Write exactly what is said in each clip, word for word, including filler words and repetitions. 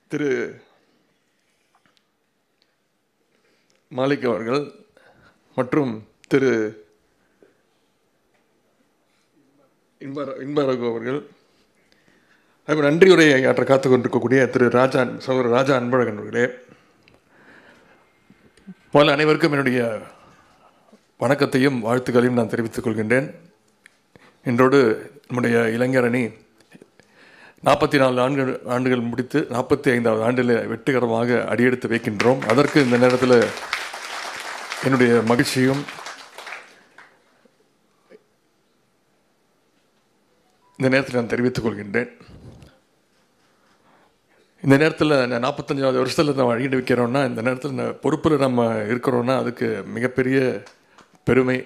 திரு மாலிக் அவர்கள் மற்றும் திரு இன்பரகு அவர்கள், அதேபோல் நன்றியுரையை ஆற்ற காத்து கொண்டிருக்கக்கூடிய திரு ராஜா சகோதரர் ராஜா அன்பழகன் அவர்களே, முதல்ல அனைவருக்கும் என்னுடைய வணக்கத்தையும் வாழ்த்துக்களையும் நான் தெரிவித்துக் கொள்கின்றேன். இன்றோடு நம்முடைய இளைஞர் அணி நாற்பத்தி நாலு ஆண்டுகள் ஆண்டுகள் முடித்து நாற்பத்தி ஐந்தாவது ஆண்டில் வெற்றிகரமாக அடியெடுத்து வைக்கின்றோம். அதற்கு இந்த நேரத்தில் என்னுடைய மகிழ்ச்சியும் இந்த நேரத்தில் நான் தெரிவித்துக் கொள்கின்றேன். இந்த நேரத்தில் நாற்பத்தஞ்சாவது வருஷத்தில் நம்ம அடிக்கடி வைக்கிறோம்னா, இந்த நேரத்தில் இந்த பொறுப்பில் நம்ம இருக்கிறோன்னா அதுக்கு மிகப்பெரிய பெருமை.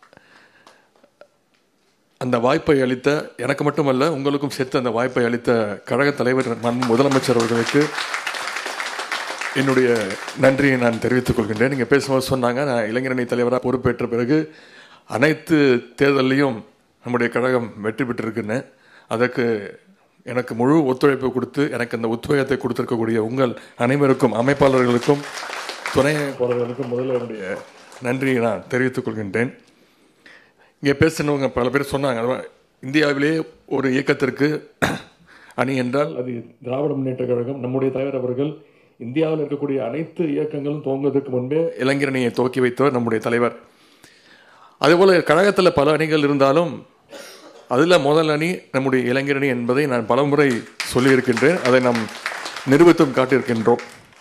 அந்த வாய்ப்பை அளித்த எனக்கு மட்டுமல்ல உங்களுக்கும் சேர்த்து அந்த வாய்ப்பை அளித்த கழக தலைவர் முதலமைச்சர் அவர்களுக்கு என்னுடைய நன்றியை நான் தெரிவித்துக் கொள்கின்றேன். நீங்கள் பேசும்போது சொன்னாங்க, நான் இளைஞரணி தலைவராக பொறுப்பேற்ற பிறகு அனைத்து தேர்தலையும் நம்முடைய கழகம் வெற்றி பெற்றிருக்குன்னு. அதற்கு எனக்கு முழு ஒத்துழைப்பு கொடுத்து எனக்கு அந்த உத்வேகத்தை கொடுத்திருக்கக்கூடிய உங்கள் அனைவருக்கும், அமைப்பாளர்களுக்கும் துணை அமைப்பாளர்களுக்கும் முதல்ல என்னுடைய நன்றியை நான் தெரிவித்துக் கொள்கின்றேன். இங்கே பேசினவங்க பல பேர் சொன்னாங்க, இந்தியாவிலே ஒரு இயக்கத்திற்கு அணி என்றால் அது திராவிட முன்னேற்ற கழகம். நம்முடைய தலைவர் அவர்கள் இந்தியாவில் இருக்கக்கூடிய அனைத்து இயக்கங்களும் துவங்குவதற்கு முன்பே இளைஞரணியை துவக்கி வைத்தவர் நம்முடைய தலைவர். அதேபோல் கழகத்தில் பல அணிகள் இருந்தாலும் அதில் முதல் அணி நம்முடைய இளைஞரணி என்பதை நான் பலமுறை சொல்லியிருக்கின்றேன். அதை நாம் நிரூபித்தும் காட்டியிருக்கின்றோம்.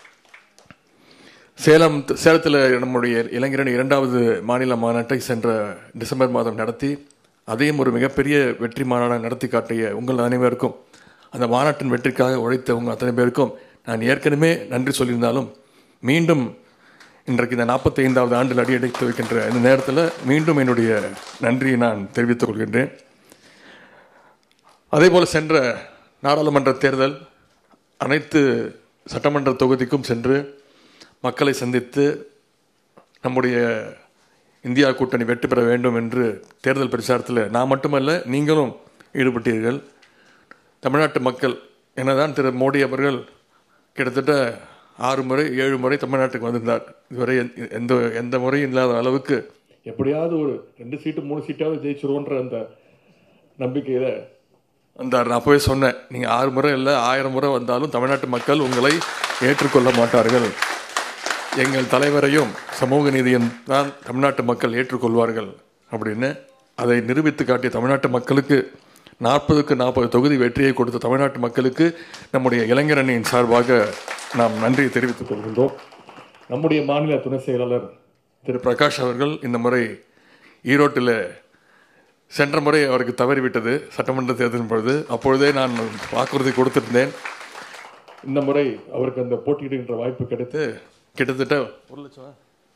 சேலம் சேலத்தில் நம்முடைய இளைஞரணி இரண்டாவது மாநில மாநாட்டை சென்ற டிசம்பர் மாதம் நடத்தி அதையும் ஒரு மிகப்பெரிய வெற்றி மாநாடு நடத்தி காட்டிய உங்கள் அனைவருக்கும், அந்த மாநாட்டின் வெற்றிக்காக உழைத்த உங்கள் அத்தனை பேருக்கும் நான் ஏற்கனவே நன்றி சொல்லியிருந்தாலும் மீண்டும் இன்றைக்கு இந்த நாற்பத்தி ஐந்தாவது ஆண்டில் அடியெடுத்து வைக்கின்ற இந்த நேரத்தில் மீண்டும் என்னுடைய நன்றியை நான் தெரிவித்துக் கொள்கின்றேன். அதேபோல் சென்ற நாடாளுமன்ற தேர்தல் அனைத்து சட்டமன்ற தொகுதிக்கும் சென்று மக்களை சந்தித்து நம்முடைய இந்தியா கூட்டணி வெற்றி பெற வேண்டும் என்று தேர்தல் பிரச்சாரத்தில் நான் மட்டுமல்ல நீங்களும் ஈடுபட்டீர்கள். தமிழ்நாட்டு மக்கள் என்னதான் திரு மோடி அவர்கள் கிட்டத்தட்ட ஆறு முறை ஏழு முறை தமிழ்நாட்டுக்கு வந்திருந்தார். இதுவரை எந்த எந்த முறையும் இல்லாத அளவுக்கு எப்படியாவது ஒரு ரெண்டு சீட்டு மூணு சீட்டாவது ஜெயிச்சிருவோன்ற அந்த நம்பிக்கையில் வந்தார். நான் அப்போவே சொன்னேன், நீங்கள் ஆறு முறை இல்லை ஆயிரம் முறை வந்தாலும் தமிழ்நாட்டு மக்கள் உங்களை ஏற்றுக்கொள்ள மாட்டார்கள். எங்கள் தலைவரையும் சமூக நீதியும் தான் தமிழ்நாட்டு மக்கள் ஏற்றுக்கொள்வார்கள் அப்படின்னு அதை நிரூபித்து காட்டிய தமிழ்நாட்டு மக்களுக்கு நாற்பதுக்கு நாற்பது தொகுதி வெற்றியை கொடுத்த தமிழ்நாட்டு மக்களுக்கு நம்முடைய இளைஞரணியின் சார்பாக நாம் நன்றியை தெரிவித்துக் கொள்கின்றோம். நம்முடைய மாநில துணை செயலாளர் திரு பிரகாஷ் அவர்கள் இந்த முறை ஈரோட்டில் சென்ற முறை அவருக்கு தவறிவிட்டது சட்டமன்ற தேர்தலின் பொழுது. அப்பொழுதே நான் வாக்குறுதி கொடுத்திருந்தேன். இந்த முறை அவருக்கு அந்த போட்டியிடுகின்ற வாய்ப்பு கிடைத்து கிட்டத்தட்ட ஒரு லட்சம்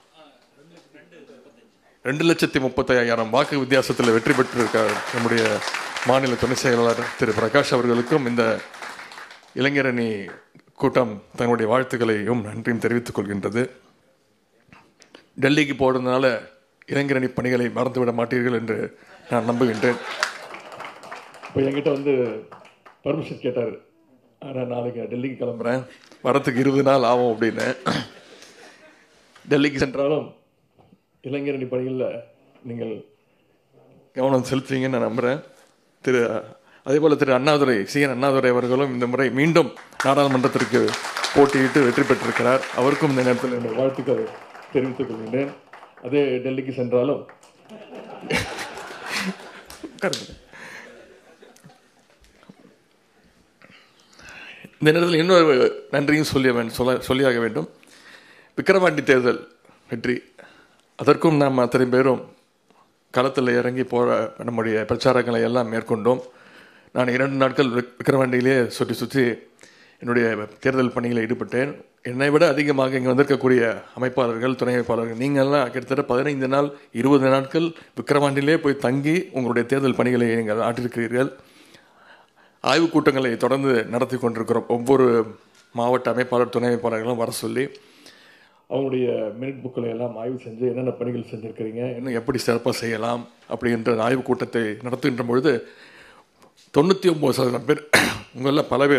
ரெண்டு லட்சத்தி முப்பத்தி ஐயாயிரம் வாக்கு வித்தியாசத்தில் வெற்றி பெற்றிருக்கார் நம்முடைய மாநில துணை செயலாளர் திரு பிரகாஷ் அவர்களுக்கும் இந்த இளைஞரணி கூட்டம் தன்னுடைய வாழ்த்துக்களையும் நன்றியும் தெரிவித்துக் கொள்கின்றது. டெல்லிக்கு போடுறதுனால இளைஞரணி பணிகளை மறந்துவிட மாட்டீர்கள் என்று நான் நம்புகின்றேன். இப்போ என்கிட்ட வந்து பர்மிஷன் கேட்டார், ஆனால் நாளைக்கு டெல்லிக்கு கிளம்புறேன், வரத்துக்கு இருபது நாள் ஆகும் அப்படின்னு. டெல்லிக்கு சென்றாலும் இளைஞரணி பணிகளில் நீங்கள் கவனம் செலுத்துவீங்கன்னு நான் நம்புகிறேன். திரு அதேபோல் திரு அண்ணாதுரை சி என் அண்ணாதுரை அவர்களும் இந்த முறை மீண்டும் நாடாளுமன்றத்திற்கு போட்டியிட்டு வெற்றி பெற்றிருக்கிறார். அவருக்கும் இந்த நேரத்தில் என்னுடைய வாழ்த்துக்கள் தெரிவித்துக் கொள்கின்றேன். அதே டெல்லிக்கு சென்றாலும் இந்த நேரத்தில் இன்னொரு நன்றியும் சொல்லி சொல்ல சொல்லியாக வேண்டும். விக்கிரவாண்டி தேர்தல் வெற்றி, அதற்கும் நாம் அத்தனை பேரும் களத்தில் இறங்கி போகிற நம்முடைய பிரச்சாரங்களை எல்லாம் மேற்கொண்டோம். நான் இரண்டு நாட்கள் விக்கிரவாண்டியிலே சுற்றி சுற்றி என்னுடைய தேர்தல் பணிகளில் ஈடுபட்டேன். என்னை விட அதிகமாக இங்கே வந்திருக்கக்கூடிய அமைப்பாளர்கள் துணை அமைப்பாளர்கள் நீங்கள்லாம் கிட்டத்தட்ட பதினைந்து நாள் இருபது நாட்கள் விக்கிரவாண்டியிலே போய் தங்கி உங்களுடைய தேர்தல் பணிகளை நீங்கள் ஆற்றிருக்கிறீர்கள். ஆய்வுக் கூட்டங்களை தொடர்ந்து நடத்தி கொண்டிருக்கிறோம். ஒவ்வொரு மாவட்ட அமைப்பாளர் துணை அமைப்பாளர்களும் வர சொல்லி அவங்களுடைய மினிட் புக்களை எல்லாம் ஆய்வு செஞ்சு என்னென்ன பணிகள் செஞ்சுருக்கிறீங்க, இன்னும் எப்படி சிறப்பாக செய்யலாம் அப்படின்ற ஆய்வு கூட்டத்தை நடத்துகின்ற பொழுது தொண்ணூற்றி ஒம்பது சதவீதம் பேர் உங்களில் பல பேர்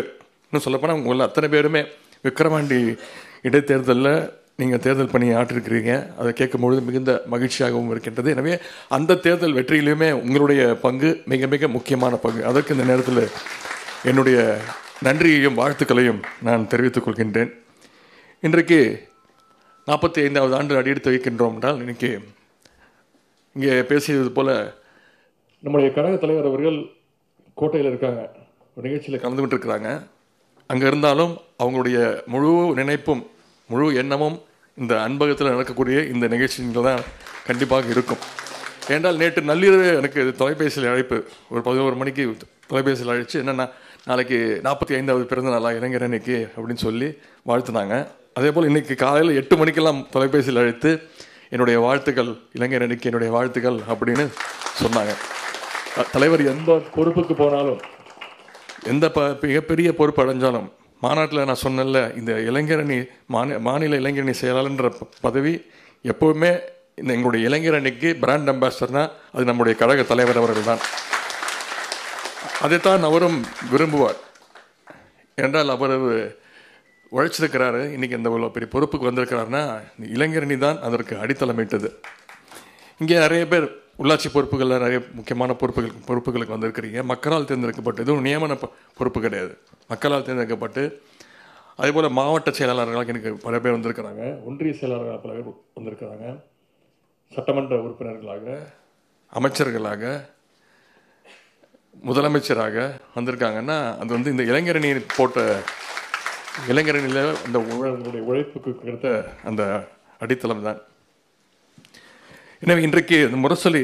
இன்னும் சொல்லப்போனால் உங்களை அத்தனை பேருமே விக்கிரவாண்டி இடைத்தேர்தலில் நீங்கள் தேர்தல் பணியை ஆற்றிருக்கிறீங்க. அதை கேட்கும்பொழுது மிகுந்த மகிழ்ச்சியாகவும் இருக்கின்றது. எனவே அந்த தேர்தல் வெற்றியிலுமே உங்களுடைய பங்கு மிக மிக முக்கியமான பங்கு. அதற்கு இந்த நேரத்தில் என்னுடைய நன்றியையும் வாழ்த்துக்களையும் நான் தெரிவித்துக் கொள்கின்றேன். இன்றைக்கு நாற்பத்தி ஐந்தாவது ஆண்டு அடியெடுத்து வைக்கின்றோம் என்றால் இன்னைக்கு இங்கே பேசியது போல் நம்முடைய கழக தலைவர் அவர்கள் கோட்டையில் இருக்காங்க, ஒரு நிகழ்ச்சியில் கலந்துகிட்டு இருக்கிறாங்க. அங்கே இருந்தாலும் அவங்களுடைய முழு நினைப்பும் முழு எண்ணமும் இந்த அன்பகத்தில் நடக்கக்கூடிய இந்த நிகழ்ச்சிகள் தான் கண்டிப்பாக இருக்கும். ஏன்றால் நேற்று நள்ளிரவு எனக்கு தொலைபேசியில் அழைப்பு, ஒரு பதினோரு மணிக்கு தொலைபேசியில் அழைச்சி என்னென்னா நாளைக்கு நாற்பத்தி ஐந்தாவது பிறந்த நாளா இளைஞர் அன்னைக்கு அப்படின்னு சொல்லி வாழ்த்துனாங்க. அதே போல் இன்றைக்கி காலையில் எட்டு மணிக்கெல்லாம் தொலைபேசியில் அழைத்து என்னுடைய வாழ்த்துக்கள், இளைஞர் அன்னைக்கு என்னுடைய வாழ்த்துக்கள் அப்படின்னு சொன்னாங்க. தலைவர் எந்த பொறுப்புக்கு போனாலும், எந்த ப மிகப்பெரிய பொறுப்பு அடைஞ்சாலும், மாநாட்டில் நான் சொன்னல இந்த இளைஞரணி மாநில மாநில இளைஞரணி செயலாளர்ன்ற பதவி எப்போவுமே இந்த எங்களுடைய இளைஞர் அணிக்கு பிராண்ட் அம்பாசிடர்னா அது நம்முடைய கழக தலைவர் அவர்கள் தான். அதைத்தான் அவரும் விரும்புவார். என்றால் அவர் உழைச்சிருக்கிறாரு. இன்றைக்கி இந்த இவ்வளோ பெரிய பொறுப்புக்கு வந்திருக்கிறாருன்னா இளைஞரணி தான் அதற்கு அடித்தளமிட்டது. இங்கே நிறைய பேர் உள்ளாட்சி பொறுப்புகளில் நிறைய முக்கியமான பொறுப்புகள் பொறுப்புகளுக்கு வந்திருக்கிறீங்க. மக்களால் தேர்ந்தெடுக்கப்பட்டு, எதுவும் நியமன பொறுப்பு கிடையாது, மக்களால் தேர்ந்தெடுக்கப்பட்டு. அதேபோல் மாவட்ட செயலாளர்களாக எனக்கு பல பேர் வந்திருக்கிறாங்க, ஒன்றிய செயலாளர்களாக பல பேர் வந்திருக்கிறாங்க, சட்டமன்ற உறுப்பினர்களாக, அமைச்சர்களாக, முதலமைச்சராக வந்திருக்காங்கன்னா அது வந்து இந்த இளைஞரணி போட்ட இளைஞரணியில் அந்த உங்களுடைய உழைப்புக்கு கிடைத்த அந்த அடித்தளம் தான். எனவே இன்றைக்கு இந்த முரசொலி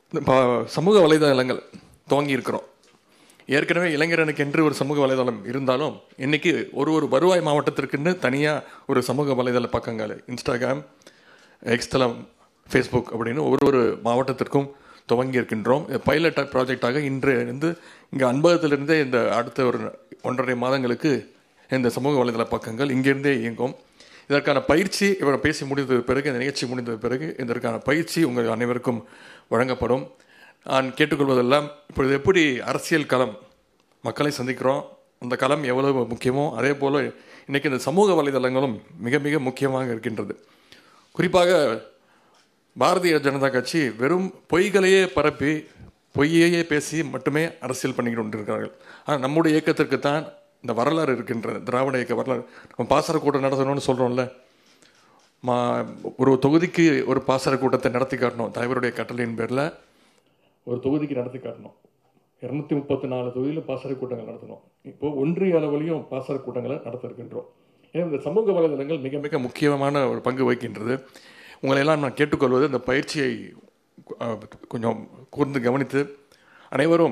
சமூக வலைதளங்கள் துவங்கி இருக்கிறோம். ஏற்கனவே இளைஞரனுக்கு என்று ஒரு சமூக வலைதளம் இருந்தாலும் இன்றைக்கி ஒரு ஒரு வருவாய் மாவட்டத்திற்குன்னு தனியாக ஒரு சமூக வலைதள பக்கங்கள், இன்ஸ்டாகிராம், எக்ஸ்தலம், ஃபேஸ்புக் அப்படின்னு ஒரு ஒரு மாவட்டத்திற்கும் துவங்கி இருக்கின்றோம். பைலட் ப்ராஜெக்டாக இன்று இருந்து இங்கே அன்பகத்திலிருந்தே இந்த அடுத்த ஒரு ஒன்றரை மாதங்களுக்கு இந்த சமூக வலைதள பக்கங்கள் இங்கிருந்தே இயங்கும். இதற்கான பயிற்சி இவரை பேசி முடிந்த பிறகு, இந்த நிகழ்ச்சி முடிந்த பிறகு இதற்கான பயிற்சி உங்கள் அனைவருக்கும் வழங்கப்படும். நான் கேட்டுக்கொள்வதெல்லாம் இப்பொழுது எப்படி அரசியல் களம் மக்களை சந்திக்கிறோம், அந்த களம் எவ்வளவு முக்கியமோ அதே போல் இன்றைக்கி இந்த சமூக வலைதளங்களும் மிக மிக முக்கியமாக இருக்கின்றது. குறிப்பாக பாரதிய ஜனதா கட்சி வெறும் பொய்களையே பரப்பி பொய்யையே பேசி மட்டுமே அரசியல் பண்ணிக்கிட்டு கொண்டிருக்கிறார்கள். ஆனால் நம்முடைய இயக்கத்திற்கு தான் இந்த வரலாறு இருக்கின்றது, திராவிட இயக்க வரலாறு. நம்ம பாசறை கூட்டம் நடத்தணும்னு சொல்கிறோம்ல, மா ஒரு தொகுதிக்கு ஒரு பாசறை கூட்டத்தை நடத்தி காட்டணும். தலைவருடைய கட்டளையின் பேரில் ஒரு தொகுதிக்கு நடத்தி காட்டணும். இரநூத்தி முப்பத்தி நாலு தொகுதியில் பாசறை கூட்டங்கள் நடத்தணும். இப்போது ஒன்றிய அளவிலையும் பாசறை கூட்டங்களை நடத்த இருக்கின்றோம். ஏன்னா இந்த சமூக வலைதளங்கள் மிக மிக முக்கியமான ஒரு பங்கு வகிக்கின்றது. உங்களையெல்லாம் நான் கேட்டுக்கொள்வது, இந்த பயிற்சியை கொஞ்சம் கூர்ந்து கவனித்து அனைவரும்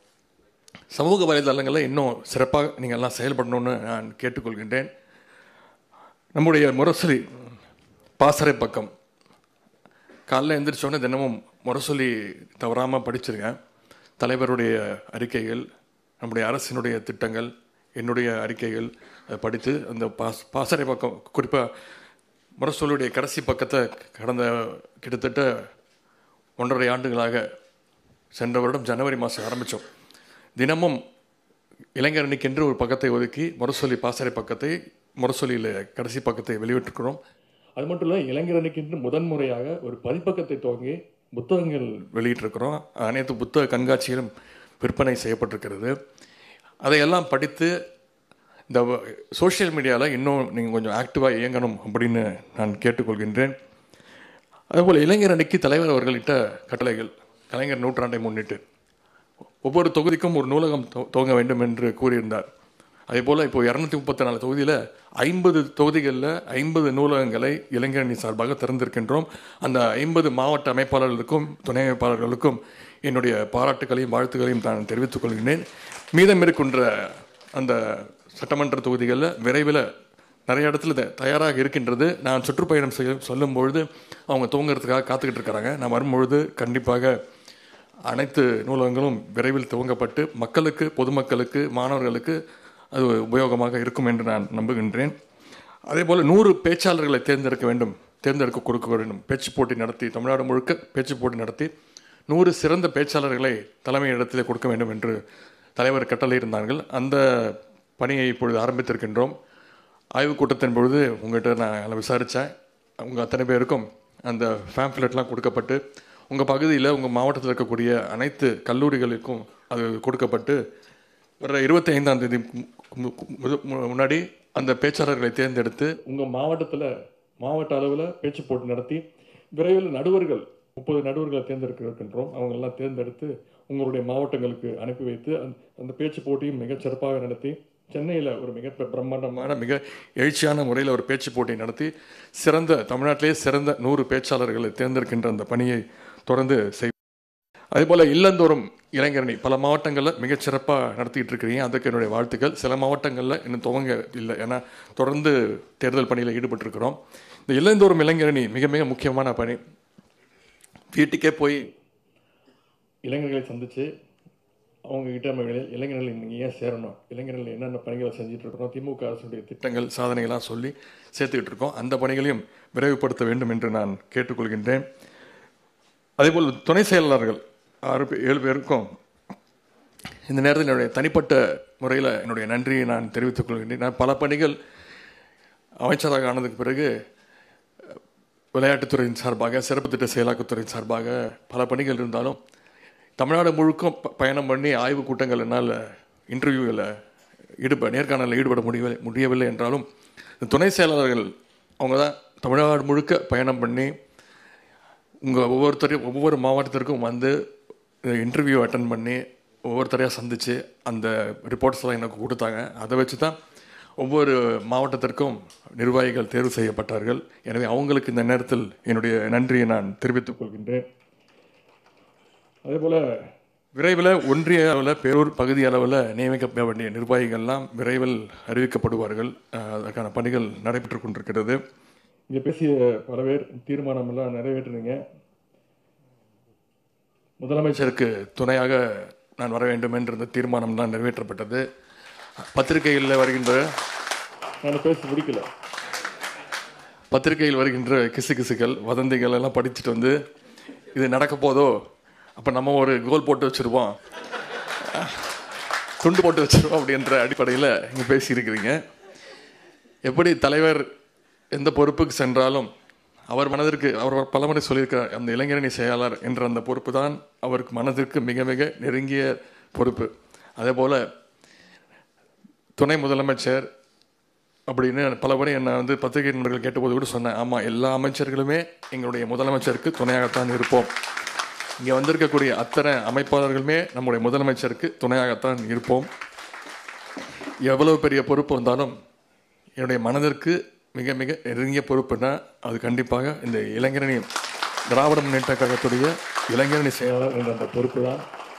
சமூக வலைதளங்களில் இன்னும் சிறப்பாக நீங்கள் எல்லாம் செயல்படணும்னு நான் கேட்டுக்கொள்கின்றேன். நம்முடைய முரசொலி பாசறை பக்கம் காலைல எழுந்திரிச்சோன்னே தினமும் முரசொலி தவறாமல் படிச்சிருக்கேன். தலைவருடைய அறிக்கைகள், நம்முடைய அரசினுடைய திட்டங்கள், என்னுடைய அறிக்கைகள் படித்து அந்த பாஸ் பாசறை பக்கம், குறிப்பாக முரசொலியுடைய கடைசி பக்கத்தை கடந்த கிட்டத்தட்ட ஒன்றரை ஆண்டுகளாக சென்ற வருடம் ஜனவரி மாதம் ஆரம்பித்தோம். தினமும் இளைஞரணிக்கென்று ஒரு பக்கத்தை ஒதுக்கி முரசொலி பாசறை பக்கத்தை, முரசொலியில் கடைசி பக்கத்தை வெளியிட்டிருக்கிறோம். அது மட்டும் இல்லை, இளைஞரணிக்கென்று முதன்முறையாக ஒரு பதிப்பக்கத்தை துவங்கி புத்தகங்கள் வெளியிட்டிருக்கிறோம். அனைத்து புத்தக கண்காட்சியிலும் விற்பனை செய்யப்பட்டிருக்கிறது. அதையெல்லாம் படித்து இந்த சோஷியல் மீடியாவில் இன்னும் நீங்கள் கொஞ்சம் ஆக்டிவாக இயங்கணும் அப்படின்னு நான் கேட்டுக்கொள்கின்றேன். அதுபோல் இளைஞர் அணிக்கு தலைவர் அவர்களிட்ட கட்டளைகள், கலைஞர் நூற்றாண்டை முன்னிட்டு ஒவ்வொரு தொகுதிக்கும் ஒரு நூலகம் துவங்க வேண்டும் என்று கூறியிருந்தார். அதே போல் இப்போது இரநூத்தி முப்பத்தி நாலு தொகுதியில் ஐம்பது தொகுதிகளில் ஐம்பது நூலகங்களை இளைஞரணி சார்பாக திறந்திருக்கின்றோம். அந்த ஐம்பது மாவட்ட அமைப்பாளர்களுக்கும் துணை அமைப்பாளர்களுக்கும் என்னுடைய பாராட்டுகளையும் வாழ்த்துக்களையும் நான் தெரிவித்துக் கொள்கிறேன். மீதம் இருக்கின்ற அந்த சட்டமன்ற தொகுதிகளில் விரைவில் நிறைய இடத்துல தயாராக இருக்கின்றது. நான் சுற்றுப்பயணம் செய்ய சொல்லும்பொழுது அவங்க துவங்கிறதுக்காக காத்துக்கிட்டு இருக்கிறாங்க. நான் வரும்பொழுது கண்டிப்பாக அனைத்து நூலகங்களும் விரைவில் துவங்கப்பட்டு மக்களுக்கு, பொதுமக்களுக்கு, மாணவர்களுக்கு அது உபயோகமாக இருக்கும் என்று நான் நம்புகின்றேன். அதே போல் நூறு பேச்சாளர்களை தேர்ந்தெடுக்க வேண்டும், தேர்ந்தெடுக்க கொடுக்க வேண்டும். பேச்சு போட்டி நடத்தி, தமிழ்நாடு முழுக்க பேச்சு போட்டி நடத்தி நூறு சிறந்த பேச்சாளர்களை தலைமை இடத்திலே கொடுக்க வேண்டும் என்று தலைவர் கட்டளை இருந்தார்கள். அந்த பணியை இப்பொழுது ஆரம்பித்திருக்கின்றோம். ஆய்வுக் கூட்டத்தின் பொழுது உங்கள்கிட்ட நான் விசாரித்தேன். உங்கள் அத்தனை பேருக்கும் அந்த ஃபேம்ப்ளெட்லாம் கொடுக்கப்பட்டு உங்கள் பகுதியில் உங்கள் மாவட்டத்தில் இருக்கக்கூடிய அனைத்து கல்லூரிகளுக்கும் அது கொடுக்கப்பட்டு வர இருபத்தி ஐந்தாம் தேதி முன்னாடி அந்த பேச்சாளர்களை தேர்ந்தெடுத்து உங்கள் மாவட்டத்தில் மாவட்ட அளவில் பேச்சு போட்டி நடத்தி விரைவில் நடுவர்கள் முப்பது நடுவர்களை தேர்ந்தெடுக்க இருக்கின்றோம். அவங்களெல்லாம் தேர்ந்தெடுத்து உங்களுடைய மாவட்டங்களுக்கு அனுப்பி வைத்து அந்த பேச்சு போட்டியும் மிகச் சிறப்பாக நடத்தி சென்னையில் ஒரு மிக பிரம்மாண்டமான மிக எழுச்சியான முறையில் ஒரு பேச்சு போட்டி நடத்தி சிறந்த தமிழ்நாட்டிலே சிறந்த நூறு பேச்சாளர்களை தேர்ந்தெடுக்கின்ற அந்த பணியை தொடர்ந்து செய் அதேபோல் இல்லந்தோறும் இளைஞரணி பல மாவட்டங்களில் மிகச்சிறப்பாக நடத்திட்டு இருக்கிறீங்க. அதுக்கு என்னுடைய வாழ்த்துக்கள். சில மாவட்டங்களில் இன்னும் துவங்க இல்லை, ஏன்னா தொடர்ந்து தேர்தல் பணியில் ஈடுபட்டிருக்கிறோம். இந்த இல்லந்தோறும் இளைஞரணி மிக மிக முக்கியமான பணி. வீட்டுக்கே போய் இளைஞர்களை சந்தித்து அவங்ககிட்ட நம்ம இளைஞர்கள் நீங்கள் ஏன் சேரணும், இளைஞர்கள் என்னென்ன பணிகளை செஞ்சுட்டு இருக்கிறோம், திமுக அரசுடைய திட்டங்கள் சாதனைகளாக சொல்லி சேர்த்துக்கிட்டு இருக்கோம். அந்த பணிகளையும் விரைவுபடுத்த வேண்டும் என்று நான் கேட்டுக்கொள்கின்றேன். அதேபோல் துணை செயலாளர்கள் ஆறு பேர் ஏழு பேருக்கும் இந்த நேரத்தில் என்னுடைய தனிப்பட்ட முறையில் என்னுடைய நன்றியை நான் தெரிவித்துக் கொள்கின்றேன். நான் பல பணிகள் அமைச்சராக ஆனதுக்கு பிறகு விளையாட்டுத்துறையின் சார்பாக சிறப்பு திட்ட செயலாக்கத்துறையின் சார்பாக பல பணிகள் இருந்தாலும் தமிழ்நாடு முழுக்கும் பயணம் பண்ணி ஆய்வுக் கூட்டங்கள் என்னால் இன்டர்வியூவில் ஈடுபட நேர்காணலில் ஈடுபட முடியவில்லை முடியவில்லை என்றாலும் துணை செயலாளர்கள் அவங்க தான் தமிழ்நாடு முழுக்க பயணம் பண்ணி உங்கள் ஒவ்வொருத்தரையும் ஒவ்வொரு மாவட்டத்திற்கும் வந்து இன்டர்வியூ அட்டன் பண்ணி ஒவ்வொருத்தரையாக சந்தித்து அந்த ரிப்போர்ட்ஸ்லாம் எனக்கு கொடுத்தாங்க. அதை வச்சு தான் ஒவ்வொரு மாவட்டத்திற்கும் நிர்வாகிகள் தேர்வு செய்யப்பட்டார்கள். எனவே அவங்களுக்கு இந்த நேரத்தில் என்னுடைய நன்றியை நான் தெரிவித்துக் கொள்கின்றேன். அதேபோல் விரைவில் ஒன்றிய அளவில் பேரூர் பகுதி அளவில் நியமிக்கப்பட வேண்டிய நிர்வாகிகள்லாம் விரைவில் அறிவிக்கப்படுவார்கள். அதற்கான பணிகள் நடைபெற்று கொண்டிருக்கிறது. இங்கே பேசிய பல பேர் தீர்மானமெல்லாம் நிறைவேற்றினீங்க. முதலமைச்சருக்கு துணையாக நான் வர வேண்டும் என்ற இந்த தீர்மானம் தான் நிறைவேற்றப்பட்டது. பத்திரிகைகளில் வருகின்ற நான் பேச முடிக்கல பத்திரிகையில் வருகின்ற கிசு கிசுகள் வதந்திகள் எல்லாம் படிச்சுட்டு வந்து இது நடக்க போதோ, அப்போ நம்ம ஒரு கோல் போட்டு வச்சுருவோம், துண்டு போட்டு வச்சுருவோம் அப்படின்ற அடிப்படையில் இங்கே பேசியிருக்கிறீங்க. எப்படி தலைவர் எந்த பொறுப்புக்கு சென்றாலும் அவர் மனதிற்கு அவர் பலமுறை சொல்லியிருக்கிறார், அந்த இளைஞரணி செயலாளர் என்ற அந்த பொறுப்பு தான் அவருக்கு மனதிற்கு மிக மிக நெருங்கிய பொறுப்பு. அதே போல் துணை முதலமைச்சர் அப்படின்னு பல முறை என்னை வந்து பத்திரிகை நண்பர்கள் கேட்டபோது கூட சொன்னேன், ஆமாம் எல்லா அமைச்சர்களுமே எங்களுடைய முதலமைச்சருக்கு துணையாகத்தான் இருப்போம். இங்கே வந்திருக்கக்கூடிய அத்தனை அமைப்பாளர்களுமே நம்முடைய முதலமைச்சருக்கு துணையாகத்தான் இருப்போம். எவ்வளவு பெரிய பொறுப்பு வந்தாலும் என்னுடைய மனதிற்கு மிக மிக நெருங்கிய பொறுப்புனா அது கண்டிப்பாக இந்த இளைஞரணி திராவிட முன்னேற்ற கழகத்துடைய இளைஞரணி செயலாளர் என்ற அந்த பொறுப்பு தான்.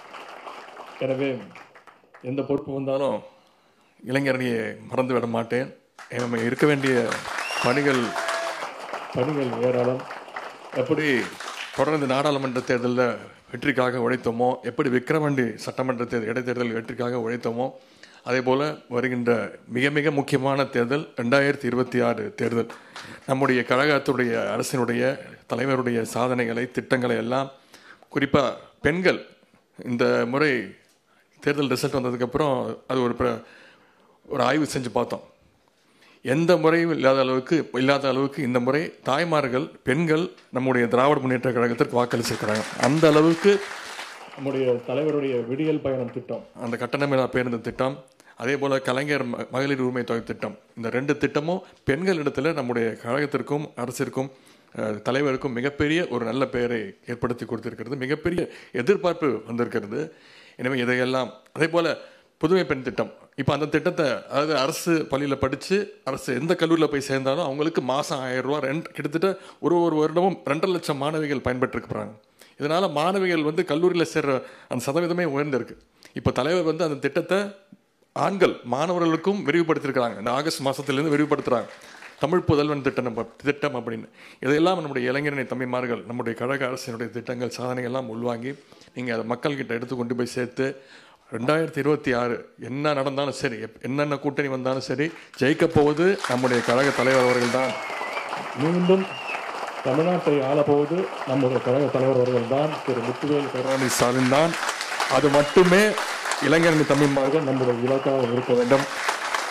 எனவே எந்த பொறுப்பு வந்தாலும் இளைஞரணியை மறந்து விட மாட்டேன். நம்ம இருக்க வேண்டிய பணிகள் பணிகள் ஏராளம். எப்படி தொடர்ந்து நாடாளுமன்ற தேர்தலில் வெற்றிக்காக உழைத்தோமோ, எப்படி விக்கிரவாண்டி சட்டமன்ற தேர்தல் இடைத்தேர்தல் வெற்றிக்காக உழைத்தோமோ, அதே போல் வருகின்ற மிக மிக முக்கியமான தேர்தல் ரெண்டாயிரத்தி இருபத்தி ஆறு தேர்தல் நம்முடைய கழகத்துடைய அரசினுடைய தலைவருடைய சாதனைகளை திட்டங்களை எல்லாம் குறிப்பாக பெண்கள் இந்த முறை தேர்தல் ரிசல்ட் வந்ததுக்கப்புறம் அது ஒரு ஒரு ஆய்வு செஞ்சு பார்த்தோம். எந்த முறையும் இல்லாத அளவுக்கு இல்லாத அளவுக்கு இந்த முறை தாய்மார்கள் பெண்கள் நம்முடைய திராவிட முன்னேற்ற கழகத்திற்கு வாக்களிச்சிருக்கிறாங்க. அந்த அளவுக்கு நம்முடைய தலைவருடைய விடியல் பயணம் திட்டம், அந்த கட்டணமில்லா பேருந்து திட்டம், அதே போல் கலைஞர் மகளிர் உரிமை தொகை திட்டம், இந்த ரெண்டு திட்டமும் பெண்களிடத்தில் நம்முடைய கழகத்திற்கும் அரசிற்கும் தலைவருக்கும் மிகப்பெரிய ஒரு நல்ல பெயரை ஏற்படுத்தி கொடுத்திருக்கிறது. மிகப்பெரிய எதிர்பார்ப்பு வந்திருக்கிறது. எனவே இதையெல்லாம் அதே போல் புதுமை பெண் திட்டம், இப்போ அந்த திட்டத்தை அதாவது அரசு பள்ளியில் படித்து அரசு எந்த கல்லூரியில் போய் சேர்ந்தாலும் அவங்களுக்கு மாதம் ஆயிரம் ரூபா ரெண்டு கிட்டத்தட்ட ஒரு ஒரு வருடமும் ரெண்டரை லட்சம் மாணவிகள் பயன்பெற்றுக்கிறாங்க. இதனால் மாணவிகள் வந்து கல்லூரியில் சேர்ற அந்த சதவீதமே உயர்ந்திருக்கு. இப்போ தலைவர் வந்து அந்த திட்டத்தை ஆண்கள் மாணவர்களுக்கும் விரிவுபடுத்தியிருக்கிறாங்க. இந்த ஆகஸ்ட் மாதத்துலேருந்து விரிவுபடுத்துகிறாங்க. தமிழ் புதல்வன் திட்டம் திட்டம் அப்படின்னு இதையெல்லாம் நம்முடைய இளைஞரணி தம்பிமார்கள் நம்முடைய கழக அரசினுடைய திட்டங்கள் சாதனைகள்லாம் உள்வாங்கி நீங்கள் அதை மக்கள்கிட்ட எடுத்து கொண்டு போய் சேர்த்து ரெண்டாயிரத்தி இருபத்தி ஆறு என்ன நடந்தாலும் சரி, என்னென்ன கூட்டணி வந்தாலும் சரி, ஜெயிக்கப் போவது நம்முடைய கழக தலைவர் அவர்கள் தான். மீண்டும் தமிழ்நாட்டை ஆளப்போவது நம்முடைய கழக தலைவர் அவர்கள் தான், திரு முத்துவேல் கருணாநிதி ஸ்டாலின் தான். அது மட்டுமே இளைஞரணி தமிழ்மார்கள் நம்முடைய இலக்காக இருக்க வேண்டும்.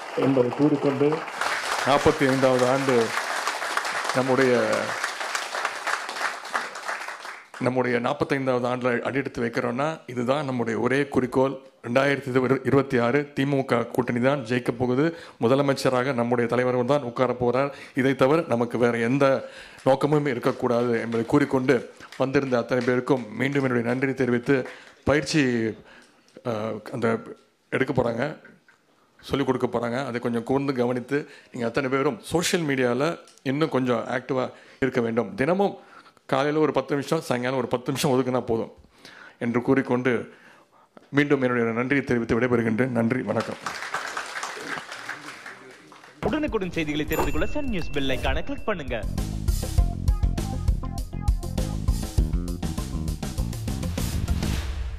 என்பதை கூறிக்கொண்டு நாற்பத்தி ஐந்தாவது ஆண்டு நம்முடைய நம்முடைய நாற்பத்தைந்தாவது ஆண்டில் அடியெடுத்து வைக்கிறோன்னா இதுதான் நம்முடைய ஒரே குறிக்கோள். ரெண்டாயிரத்தி இருபத்தி ஆறு திமுக கூட்டணி தான் ஜெயிக்க போகுது. முதலமைச்சராக நம்முடைய தலைவர் தான் உட்கார போகிறார். இதை தவிர நமக்கு வேறு எந்த நோக்கமும் இருக்கக்கூடாது என்பதை கூறிக்கொண்டு வந்திருந்த அத்தனை பேருக்கும் மீண்டும் என்னுடைய நன்றி தெரிவித்து, பயிற்சி அந்த எடுக்க போகிறாங்க, சொல்லிக் கொடுக்க போகிறாங்க, அதை கொஞ்சம் கூர்ந்து கவனித்து நீங்கள் அத்தனை பேரும் சோஷியல் மீடியாவில் இன்னும் கொஞ்சம் ஆக்டிவாக இருக்க வேண்டும். தினமும் காலையில் ஒரு பத்து நிமிஷம், சாயங்காலம் ஒரு பத்து நிமிஷம் ஒதுக்குனா போதும் என்று கூறிக்கொண்டு மீண்டும் என்னுடைய நன்றியை தெரிவித்து விடைபெறுகின்றேன். நன்றி, வணக்கம். உடனுக்குடன் செய்திகளை தெரிந்து கொள்ள சன் நியூஸ் பெல் ஐகானை கிளிக் பண்ணுங்க.